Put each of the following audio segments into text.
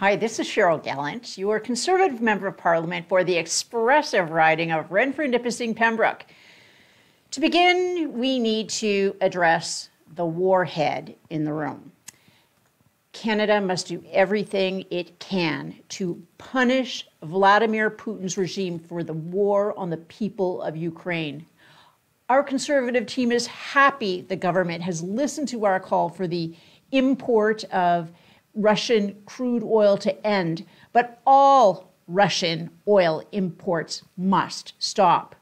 Hi, this is Cheryl Gallant, your Conservative Member of Parliament for the expressive riding of Renfrew-Nipissing Pembroke. To begin, we need to address the warhead in the room. Canada must do everything it can to punish Vladimir Putin's regime for the war on the people of Ukraine. Our Conservative team is happy the government has listened to our call for the import of Russian crude oil to end, but all Russian oil imports must stop.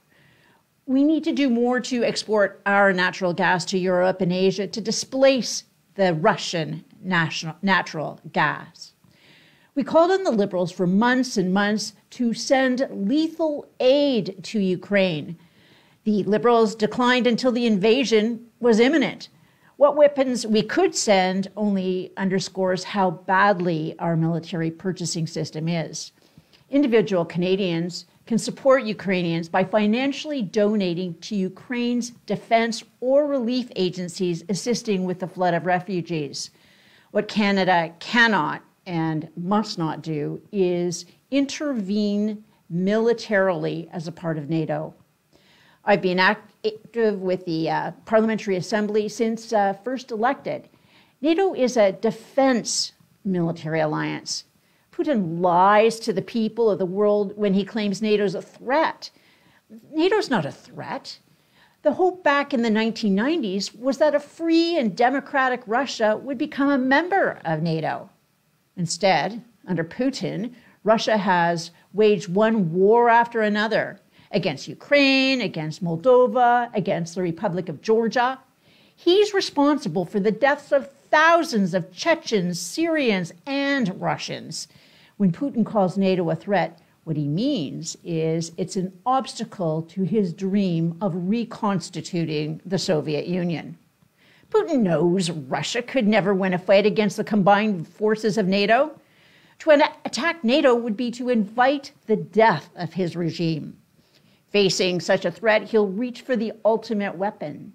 We need to do more to export our natural gas to Europe and Asia to displace the Russian natural gas. We called on the Liberals for months and months to send lethal aid to Ukraine. The Liberals declined until the invasion was imminent. What weapons we could send only underscores how badly our military purchasing system is. Individual Canadians can support Ukrainians by financially donating to Ukraine's defense or relief agencies assisting with the flood of refugees. What Canada cannot and must not do is intervene militarily as a part of NATO. I've been active with the Parliamentary Assembly since first elected. NATO is a defense military alliance. Putin lies to the people of the world when he claims NATO's a threat. NATO's not a threat. The hope back in the 1990s was that a free and democratic Russia would become a member of NATO. Instead, under Putin, Russia has waged one war after another against Ukraine, against Moldova, against the Republic of Georgia. He's responsible for the deaths of thousands of Chechens, Syrians, and Russians. When Putin calls NATO a threat, what he means is it's an obstacle to his dream of reconstituting the Soviet Union. Putin knows Russia could never win a fight against the combined forces of NATO. To attack NATO would be to invite the death of his regime. Facing such a threat, he'll reach for the ultimate weapon.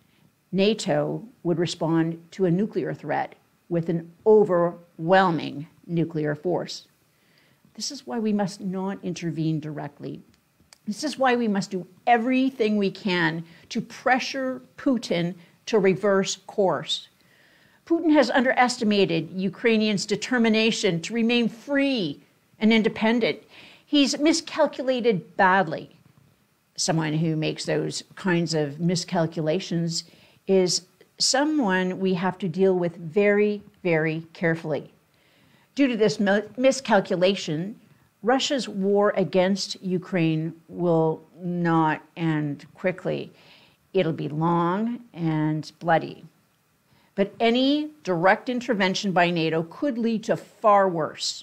NATO would respond to a nuclear threat with an overwhelming nuclear force. This is why we must not intervene directly. This is why we must do everything we can to pressure Putin to reverse course. Putin has underestimated Ukrainians' determination to remain free and independent. He's miscalculated badly. Someone who makes those kinds of miscalculations is someone we have to deal with very, very carefully. Due to this miscalculation, Russia's war against Ukraine will not end quickly. It'll be long and bloody. But any direct intervention by NATO could lead to far worse.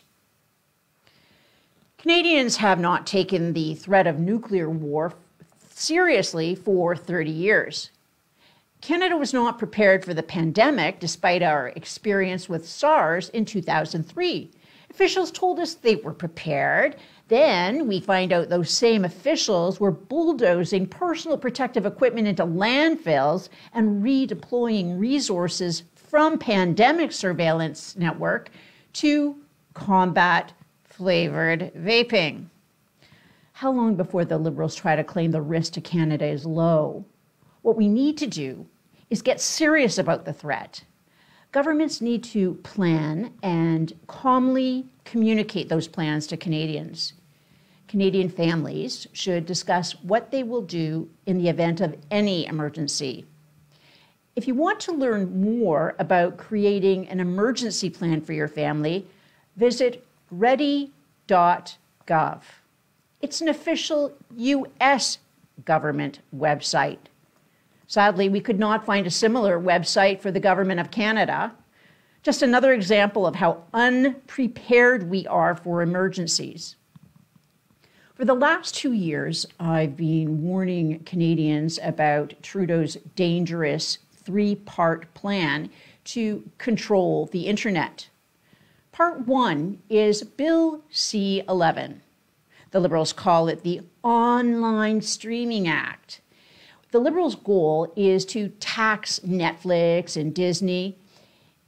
Canadians have not taken the threat of nuclear war seriously for 30 years. Canada was not prepared for the pandemic despite our experience with SARS in 2003. Officials told us they were prepared. Then we find out those same officials were bulldozing personal protective equipment into landfills and redeploying resources from pandemic surveillance network to combat flavored vaping. How long before the Liberals try to claim the risk to Canada is low? What we need to do is get serious about the threat. Governments need to plan and calmly communicate those plans to Canadians. Canadian families should discuss what they will do in the event of any emergency. If you want to learn more about creating an emergency plan for your family, visit ready.gov. It's an official U.S. government website. Sadly, we could not find a similar website for the Government of Canada. Just another example of how unprepared we are for emergencies. For the last 2 years, I've been warning Canadians about Trudeau's dangerous three-part plan to control the internet. Part 1 is Bill C-11. The Liberals call it the Online Streaming Act. The Liberals' goal is to tax Netflix and Disney.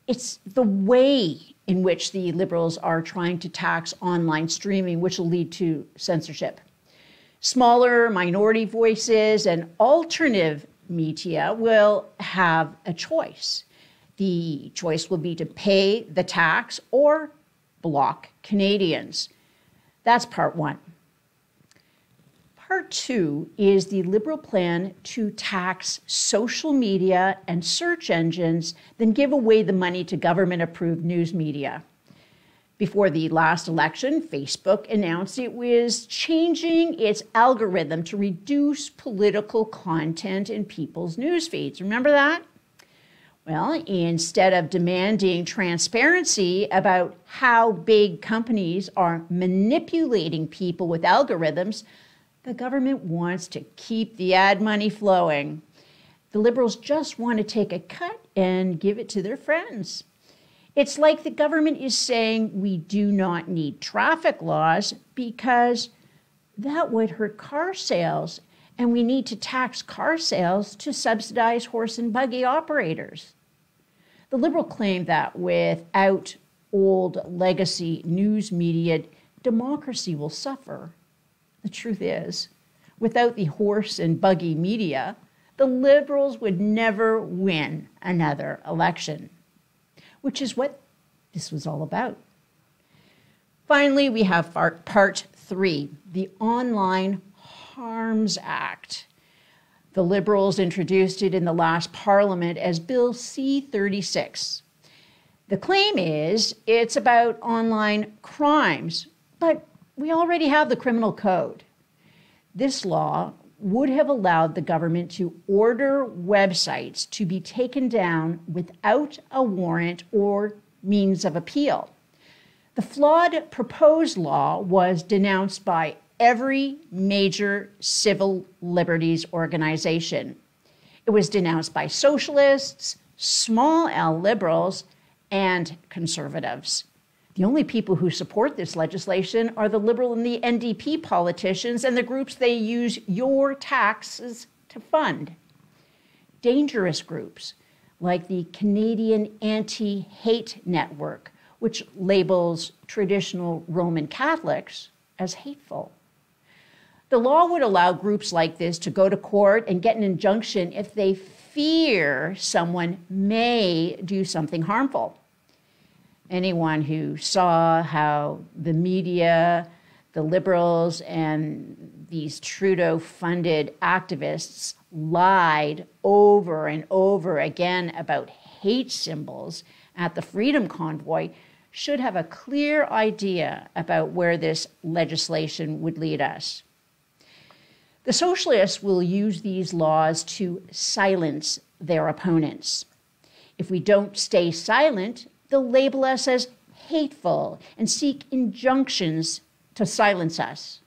It's the way in which the Liberals are trying to tax online streaming, which will lead to censorship. Smaller minority voices and alternative media will have a choice. The choice will be to pay the tax or block Canadians. That's part one. Part two is the Liberal plan to tax social media and search engines, then give away the money to government-approved news media. Before the last election, Facebook announced it was changing its algorithm to reduce political content in people's news feeds. Remember that? Well, instead of demanding transparency about how big companies are manipulating people with algorithms, the government wants to keep the ad money flowing. The Liberals just want to take a cut and give it to their friends. It's like the government is saying we do not need traffic laws because that would hurt car sales, and we need to tax car sales to subsidize horse and buggy operators. The Liberal claim that without old legacy news media, democracy will suffer. The truth is, without the horse and buggy media, the Liberals would never win another election, which is what this was all about. Finally, we have part three, the Online Harms Act. The Liberals introduced it in the last Parliament as Bill C-36. The claim is it's about online crimes, but we already have the criminal code. This law would have allowed the government to order websites to be taken down without a warrant or means of appeal. The flawed proposed law was denounced by every major civil liberties organization. It was denounced by socialists, small L liberals, and conservatives. The only people who support this legislation are the Liberal and the NDP politicians and the groups they use your taxes to fund. Dangerous groups like the Canadian Anti-Hate Network, which labels traditional Roman Catholics as hateful. The law would allow groups like this to go to court and get an injunction if they fear someone may do something harmful. Anyone who saw how the media, the Liberals, and these Trudeau-funded activists lied over and over again about hate symbols at the Freedom Convoy should have a clear idea about where this legislation would lead us. The socialists will use these laws to silence their opponents. If we don't stay silent, they'll label us as hateful and seek injunctions to silence us.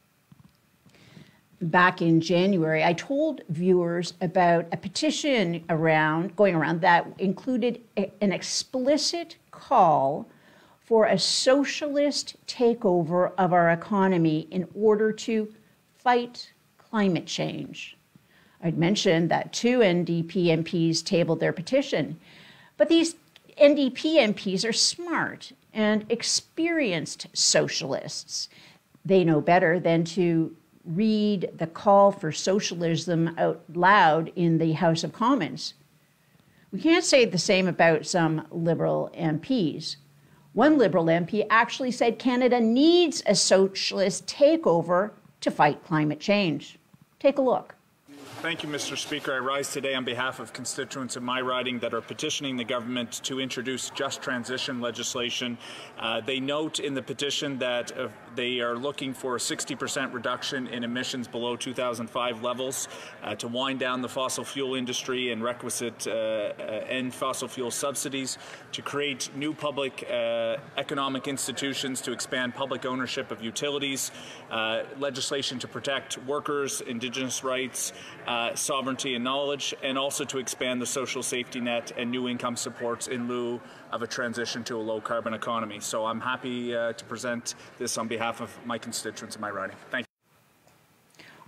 Back in January, I told viewers about a petition going around that included an explicit call for a socialist takeover of our economy in order to fight climate change. I'd mentioned that 2 NDP MPs tabled their petition, but these NDP MPs are smart and experienced socialists. They know better than to read the call for socialism out loud in the House of Commons. We can't say the same about some Liberal MPs. One Liberal MP actually said Canada needs a socialist takeover to fight climate change. Take a look. Thank you, Mr. Speaker. I rise today on behalf of constituents in my riding that are petitioning the government to introduce just transition legislation. They note in the petition that they are looking for a 60% reduction in emissions below 2005 levels to wind down the fossil fuel industry and requisite end fossil fuel subsidies, to create new public economic institutions to expand public ownership of utilities, legislation to protect workers, Indigenous rights, sovereignty and knowledge, and also to expand the social safety net and new income supports in lieu of a transition to a low-carbon economy. So I'm happy to present this on behalf of my constituents in my riding. Thank you.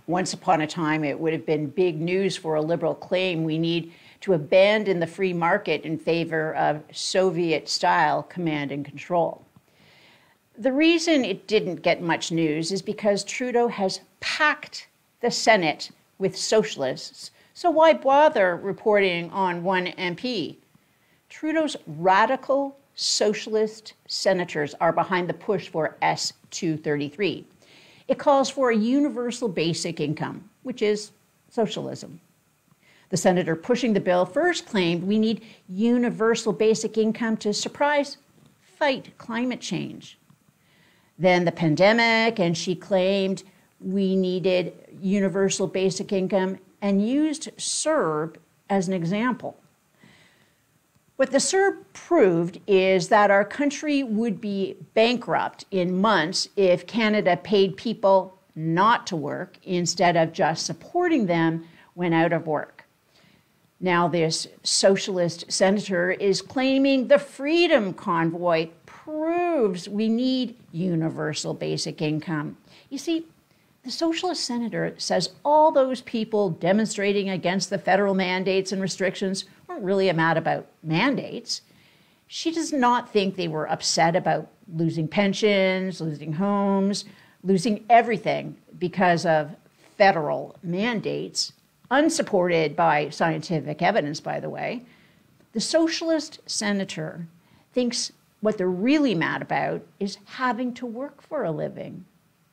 Once upon a time, it would have been big news for a liberal claim we need to abandon the free market in favor of Soviet-style command and control. The reason it didn't get much news is because Trudeau has packed the Senate with socialists, so why bother reporting on one MP? Trudeau's radical socialist senators are behind the push for S-233. It calls for a universal basic income, which is socialism. The senator pushing the bill first claimed we need universal basic income to, surprise, fight climate change. Then the pandemic, and she claimed we needed universal basic income and used CERB as an example. What the CERB proved is that our country would be bankrupt in months if Canada paid people not to work instead of just supporting them when out of work. Now this socialist senator is claiming the Freedom Convoy proves we need universal basic income. You see, the socialist senator says all those people demonstrating against the federal mandates and restrictions weren't really mad about mandates. She does not think they were upset about losing pensions, losing homes, losing everything because of federal mandates, unsupported by scientific evidence, by the way. The socialist senator thinks what they're really mad about is having to work for a living.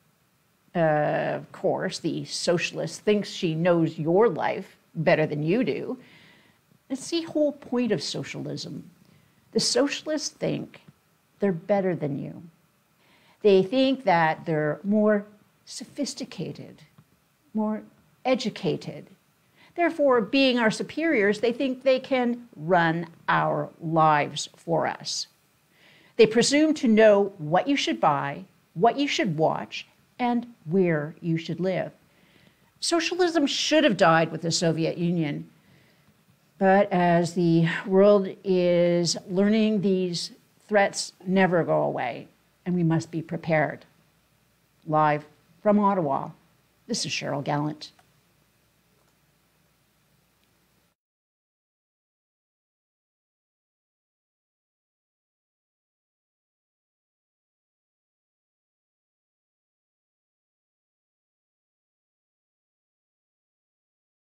Of course, the socialist thinks she knows your life better than you do. It's the whole point of socialism. The socialists think they're better than you. They think that they're more sophisticated, more educated. Therefore, being our superiors, they think they can run our lives for us. They presume to know what you should buy, what you should watch, and where you should live. Socialism should have died with the Soviet Union. But as the world is learning, these threats never go away, and we must be prepared. Live from Ottawa, this is Cheryl Gallant.